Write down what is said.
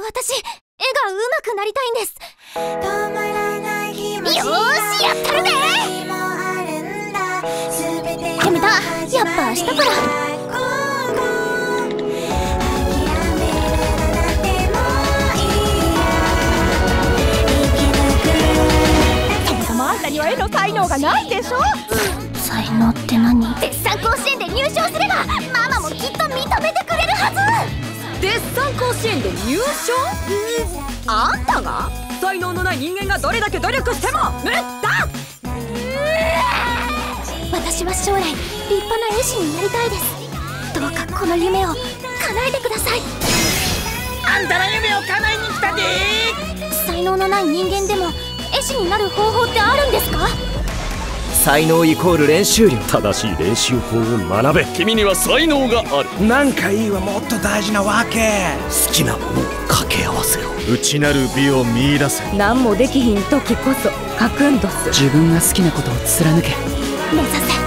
私、絵が上手くなりたいんです。よーし、やったるで。やめた。やっぱ明日から。 そもそもあんたには絵の才能がないでしょ。 才能って何？絶賛甲子園で入賞すればママもきっと認めてくれるはず。 絶賛甲子園で入賞？あんたが？才能のない人間がどれだけ努力しても無駄。 私は将来立派な絵師になりたいです。どうかこの夢を叶えてください。 あんたの夢を叶えに来たでー。 才能のない人間でも絵師になる方法ってあるんですか？ 才能イコール練習量。 正しい練習法を学べ。君には才能がある。 なんかいいはもっと大事なわけ。 好きなものを掛け合わせろ。 内なる美を見出せ。 何もできひん時こそカクンとす。 自分が好きなことを貫け。 目指せ